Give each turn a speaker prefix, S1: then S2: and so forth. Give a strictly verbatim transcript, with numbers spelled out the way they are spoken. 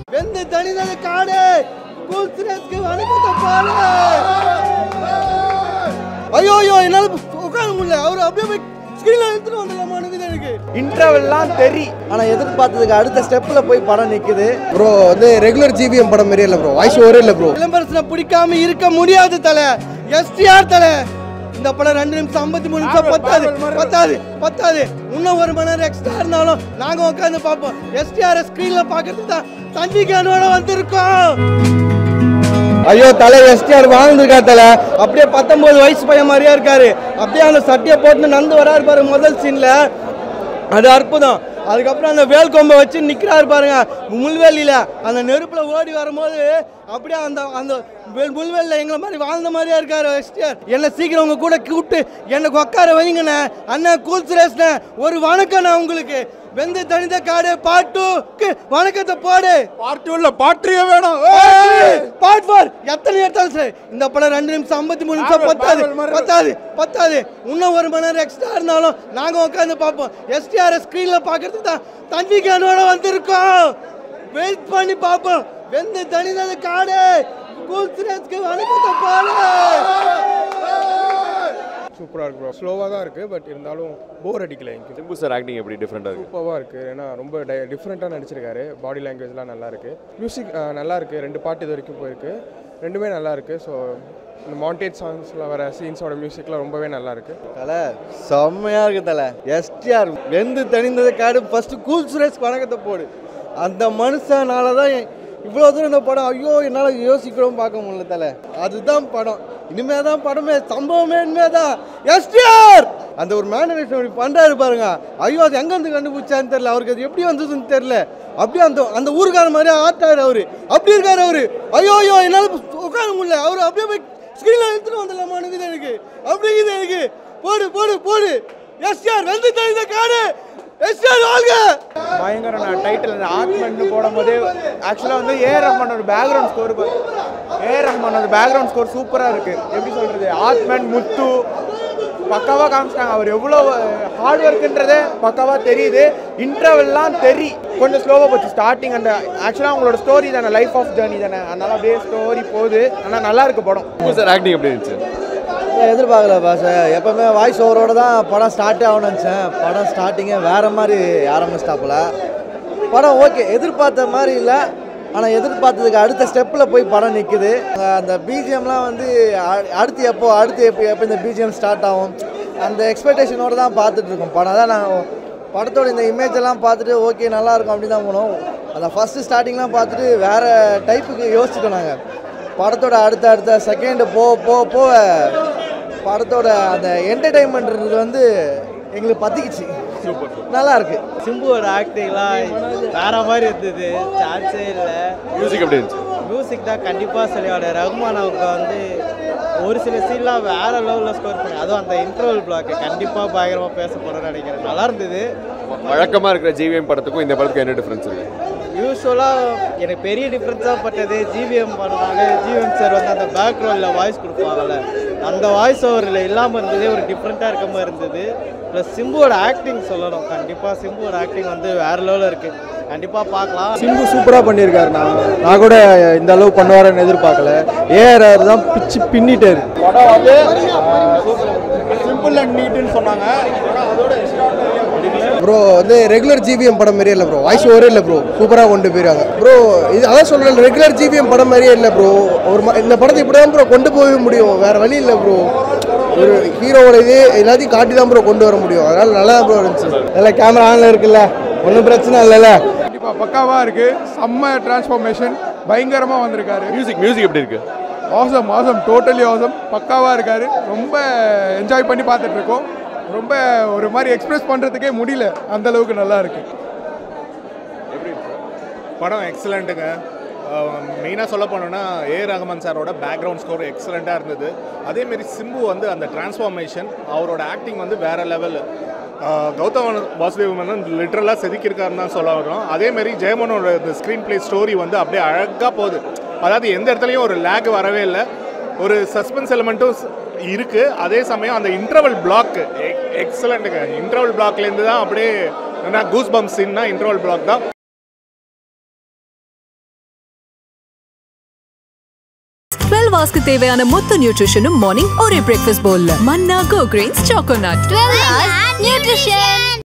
S1: வெந்து தனிதனி காடு கூல்ஸ்ரேஸ்க்கு வணக்கத்தை பாடு. ஐயோ ஐயோ என்னால உட்கார முடியல. அவர் அப்படியே போய் ஸ்கிரீன்ல எடுத்துட்டு வந்துடலாமான்னு எனக்கு
S2: இன்டர்வெல்லாம் தெரி.
S1: ஆனா எதிர்பார்த்ததுக்கு அடுத்த ஸ்டெப்ல போய் படம் நிக்குது.
S3: ப்ரோ வந்து ரெகுலர் ஜிபிஎம் படம் மாதிரியே இல்லை ப்ரோ. வாய்ஸ் ஓவரே இல்லை ப்ரோ.
S1: விளம்பரத்துல பிடிக்காம இருக்க முடியாது தலை. எஸ்டிஆர் தலை. இந்த படம் ரெண்டு நிமிஷம் ஐம்பத்தி மூணு நிமிஷம் பத்தாது பத்தாது பத்தாது இன்னும் ஒரு மணி நேரம் எக்ஸ்ட்ரா இருந்தாலும் நாங்க உட்காந்து பார்ப்போம். எஸ்டிஆர் ஸ்கிரீன்ல பாக்கிறதுக்கு தான் தண்ணி கேனோட வந்திருக்கோம். ஐயோ தலை எஸ்டிஆர் வாழ்ந்துருக்கா தலை. அப்படியே பத்தொன்பது வயசு பையன் மாதிரியா இருக்காரு. அப்படியே அந்த சட்டையை போட்டு நந்து வராரு பாரு முதல் சீன்ல. அது அற்புதம். அதுக்கப்புறம் அந்த வேல் கொம்பை வச்சு நிற்கிறாரு பாருங்க முள்வேலியில். அந்த நெருப்பில் ஓடி வரும்போது அப்படியே அந்த அந்த முள்வேலியில் எங்களை மாதிரி வாழ்ந்த மாதிரியா இருக்காரு எஸ்டிஆர். என்னை சீக்கிரம் உங்க கூட கூப்பிட்டு எனக்கு உட்கார வைங்கண்ணே. அண்ணன் கூல் சுரேஷ்ண்ணே ஒரு வணக்கண்ணே உங்களுக்கு. வெந்து தனித காடு பார்ட் டூக்கு வணக்கத்தை போடு.
S2: பார்ட் டூ இல்ல பார்ட் த்ரீ வேணும்.
S1: பார்ட் ஃபோர் எத்தனை எடுத்தாலும் சரி. இந்த படம் ரெண்டு நிமிஷம் ஐம்பத்தி மூணு நிமிஷம் பத்தாது பத்தாது பத்தாது இன்னும் ஒரு மணி நேரம் எக்ஸ்ட்ரா இருந்தாலும் நாங்க உட்காந்து பார்ப்போம். எஸ்டிஆர் ஸ்கிரீன்ல பாக்கிறதுக்கு தான் தண்ணி கேனோட வந்திருக்கோம். வெயிட் பண்ணி பார்ப்போம். வெந்து தனித காடு கூல் சுரேஷ்க்கு வணக்கத்தை போடு.
S3: சூப்பராக இருக்கு ப்ரோ. ஸ்லோவாக தான் இருக்குது பட் இருந்தாலும் போர் அடிக்கல. எனக்கு
S4: சிம்பு சார் ஆக்டிங் எப்படி டிஃப்ரெண்டாக இருக்குது?
S3: சூப்பராக இருக்குது. ஏன்னா ரொம்ப டை டிஃப்ரெண்ட்டாக நடிச்சிருக்காரு. பாடி லாங்குவேஜ்லாம் நல்லா இருக்குது. மியூசிக் நல்லா இருக்குது. ரெண்டு பாட்டு இது வரைக்கும் போயிருக்கு. ரெண்டுமே நல்லா இருக்குது. ஸோ இந்த மாண்டேஜ் சாங்ஸில் வர சீன்ஸோட மியூசிக்லாம் ரொம்பவே நல்லா இருக்குது.
S1: தலை செம்மையாக இருக்குது தலை. எஸ்டிஆர் வெந்து தனிந்தது காடு ஃபஸ்ட்டு கூல் சுரேஷ்க்கு வணக்கத்தை போடு. அந்த மனுஷனால தான் இவ்வளோ தூரம் இந்த படம் ஐயோ என்னால் யோசிக்கிறோம் பார்க்க முடியல தலை. அதுதான் படம். இனிமே தான் படமே சம்பவமே இனிமே தான் எஸ்டிஆர் அந்த ஒரு மேனரேஷன் அப்படி பண்ணுறாரு பாருங்க. ஐயோ அது எங்கேருந்து கண்டுபிடிச்சான்னு தெரியல. அவருக்கு அது எப்படி வந்ததுன்னு தெரியல. அப்படியே அந்த அந்த ஊருக்கார மாதிரி ஆட்டாரு அவரு. அப்படி இருக்காரு அவரு. ஐயோ ஐயோ என்னால் உட்கார முடியல. அவர் அப்படியே போய் ஸ்கிரீன்ல எடுத்துட்டு வந்துடலாமான்னு எனக்கு அப்படிங்குது எனக்கு. போடு போடு போடு. எஸ்டிஆர் வெந்து தனிந்த காடு எஸ்டிஆர் வாழ்க.
S2: பயங்கர டைட்டில் ஆத்மன்னு போடும்போது ஆக்சுவலாக வந்து ஏ ரஹ்மானோட பேக்ரவுண்ட் ஸ்கோர் ஏ ரஹ்மானோட பேக்ரவுண்ட் ஸ்கோர் சூப்பராக இருக்குது. எப்படி சொல்கிறது, ஆத்மன் முத்து பக்காவாக காமிச்சிட்டாங்க. அவர் எவ்வளோ ஹார்ட் ஒர்க்குன்றதே பக்காவாக தெரியுது. இன்டர்வெல்லாம் தெரி கொஞ்சம் ஸ்லோவாக போச்சு ஸ்டார்டிங். அந்த ஆக்சுவலாக அவங்களோட ஸ்டோரி தானே, லைஃப் ஆஃப் ஜேர்னி தானே, அதனால் அப்படியே ஸ்டோரி போகுது. ஆனால் நல்லா இருக்கு படம்.
S4: சிம்பு சார் ஆக்டிங் எப்படி இருந்துச்சு?
S1: எதிர்பார்க்கல பாச. எப்பவுமே வாய்ஸ் ஓவரோட தான் படம் ஸ்டார்ட்டே ஆகணும்னு நினச்சேன். படம் ஸ்டார்டிங்கே வேறு மாதிரி ஆரம்பிச்சிட்டாப்புல. படம் ஓகே எதிர்பார்த்த மாதிரி இல்லை. ஆனால் எதிர்பார்த்ததுக்கு அடுத்த ஸ்டெப்பில் போய் படம் நிற்குது. அந்த பிஜிஎம்லாம் வந்து அடுத்து எப்போ அடுத்து எப்போ எப்போ இந்த பிஜிஎம் ஸ்டார்ட் ஆகும் அந்த எக்ஸ்பெக்டேஷனோடு தான் பார்த்துட்ருக்கோம் படம். அதான் நாங்கள் படத்தோட இந்த இமேஜ் எல்லாம் பார்த்துட்டு ஓகே நல்லாயிருக்கும் அப்படி தான் போனோம். அந்த ஃபஸ்ட்டு ஸ்டார்டிங்லாம் பார்த்துட்டு வேறு டைப்புக்கு யோசிச்சுட்டோம் நாங்கள். படத்தோட அடுத்த அடுத்த செகண்டு போக போக போக படத்தோட அந்த என்டர்டைன்மெண்ட்ன்றது வந்து எங்களுக்கு பற்றிக்கிச்சு. நல்லா இருக்கு.
S5: சிம்புவோட ஆக்டிங்லாம் வேற மாதிரி இருந்தது. சான்ஸே இல்லை.
S4: மியூசிக் எப்படி இருந்துச்சு?
S5: மியூசிக் தான் கண்டிப்பாக சொல்லியோட ரஹ்மான் அவங்க வந்து ஒரு சில சீன்லாம் வேற லெவலில் ஸ்கோர் பண்ணி, அதுவும் அந்த இன்டர்வல் பிளாக் கண்டிப்பாக பயங்கரமாக பேசப்படும்னு நினைக்கிறேன். நல்லா இருந்தது.
S4: வழக்கமாக இருக்கிற ஜிவிஎம் படத்துக்கும் இந்த படத்துக்கு என்ன டிஃப்ரென்ஸ் இருக்குது?
S5: யூஸ்வலாக எனக்கு பெரிய டிஃப்ரென்ஸாக பட்டது ஜிவிஎம் படம்னாலே ஜிவிஎம் சார் வந்து அந்த பேக்ரவுண்டில் வாய்ஸ் கொடுப்பாங்கல்ல, அந்த வாய்ஸ் ஓவரில் இல்லாமல் இருந்ததே ஒரு டிஃப்ரெண்ட்டாக இருக்க மாதிரி இருந்தது. ப்ளஸ் சிம்புவோட ஆக்டிங் சொல்லணும். கண்டிப்பாக சிம்புவோட ஆக்டிங் வந்து வேறு லெவலில் இருக்குது. கண்டிப்பாக பார்க்கலாம்.
S3: சிம்பு சூப்பராக பண்ணியிருக்காரு. நான் நான் கூட இந்த அளவு பண்ணுவாருன்னு எதிர்பார்க்கல. ஏஆர் தான் பிச்சு பின்னிட்டாரு.
S2: படம் வந்து சிம்பிள் அண்ட் நீட்டுன்னு சொன்னாங்க. அதோட
S3: ப்ரோ வந்து ரெகுலர் ஜிபிஎம் படம் மாதிரியே இல்லை ப்ரோ. வாய்ஸ் ஓவரே இல்லை ப்ரோ. சூப்பராக கொண்டு போயிருக்காங்க ப்ரோ. இது அதான் சொல்கிறேன், ரெகுலர் ஜிபிஎம் படம் மாதிரியே இல்லை ப்ரோ. ஒரு இந்த படத்தை இப்படி தான் ப்ரோ கொண்டு போக முடியும். வேறு வழி இல்லை ப்ரோ. ஒரு ஹீரோவோட இது எல்லாத்தையும் காட்டி தான் ப்ரோ கொண்டு வர முடியும். அதனால் நல்லா தான் ப்ரோ இருந்துச்சு. நல்லா கேமரா ஆனில் இருக்குல்ல, ஒன்றும் பிரச்சனை இல்லைல்ல.
S6: கண்டிப்பாக பக்காவாக இருக்குது. செம்ம டிரான்ஸ்ஃபார்மேஷன் பயங்கரமாக வந்திருக்காரு.
S4: மியூசிக் மியூசிக் எப்படி இருக்குது?
S6: Awesome awesome totally awesome. பக்காவாக இருக்காரு. ரொம்ப என்ஜாய் பண்ணி பார்த்துட்ருக்கோம். ரொம்ப ஒரு மாதிரி எக்ஸ்பிரஸ் பண்ணுறதுக்கே முடியல, அந்த அளவுக்கு நல்லா இருக்கு.
S7: படம் எக்ஸலண்ட்டுங்க. மெயினாக சொல்ல போனோன்னா ஏ ரஹ்மான் சாரோட பேக்ரவுண்ட் ஸ்கோர் எக்ஸலண்ட்டாக இருந்தது. அதேமாரி சிம்பு வந்து அந்த டிரான்ஸ்ஃபார்மேஷன், அவரோட ஆக்டிங் வந்து வேறு லெவல். கௌதம் வாசுதேவன் வந்து லிட்ரலாக செதுக்கியிருக்காருன்னு தான் சொல்ல வரோம். அதேமாரி ஜெயமோனோட இந்த ஸ்க்ரீன் பிளே ஸ்டோரி வந்து அப்படியே அழகாக போகுது. அதாவது எந்த இடத்துலையும் ஒரு லேக் வரவே இல்லை. ஒரு சஸ்பென்ஸ் எலிமெண்ட்டும் இருக்குது. அதே சமயம் அந்த இன்டர்வல் பிளாக் எக்ஸலண்ட்டுங்க. இன்டர்வல் பிளாக்லேருந்து தான் அப்படியே என்ன கூஸ் பம்ப் சீன்னா இன்டர்வல் பிளாக் தான்.
S8: பிரசவாஸ்க்கு தேவையான மொத்த நியூட்ரிஷனும் மார்னிங் ஒரே பிரேக்ஃபாஸ்ட் பவுல்ல. மன்னா கோ grains choco nut.
S9: twelve hours nutrition.